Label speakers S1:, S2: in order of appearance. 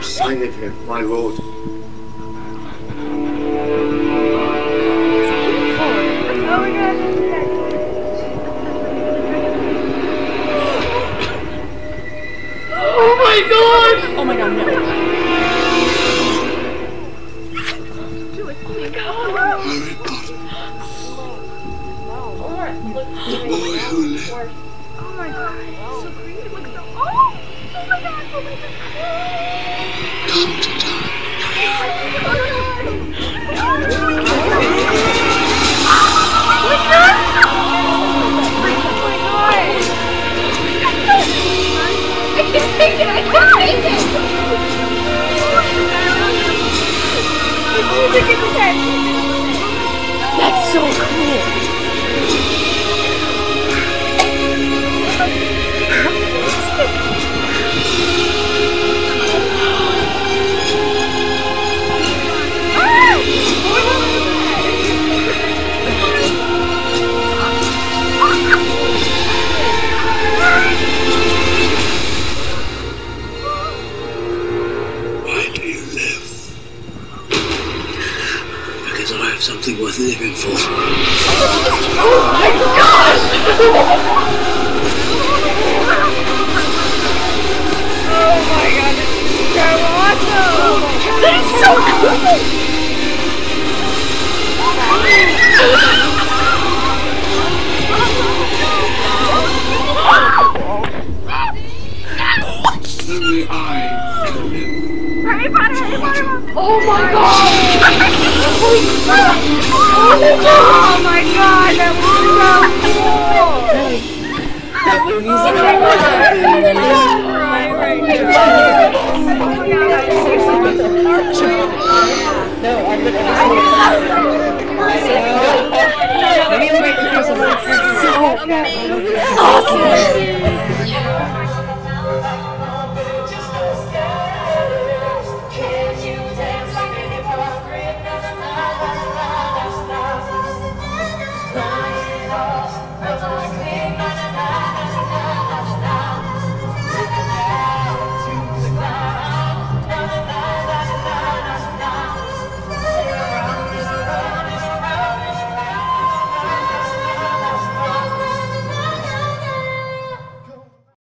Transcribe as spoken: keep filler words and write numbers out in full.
S1: sign of him, my lord.
S2: Oh my god!
S3: Oh my god, no.
S1: Harry Potter. The boy who lived.
S2: Oh my god, so creepy. Look at the. Oh! Oh my god, oh my god.
S1: Come to die.
S2: What's that? I can't take it! I can't take it!
S3: That's so cool.
S1: Why do you live? Because I have something worth living for.
S2: Oh my gosh! Oh my god, this is so awesome!
S3: That is so cool!
S1: Only I can live.
S2: Harry Potter, Harry Potter! Oh my god! Oh my god, that was so cool! That was so
S3: No, I'm gonna so awesome!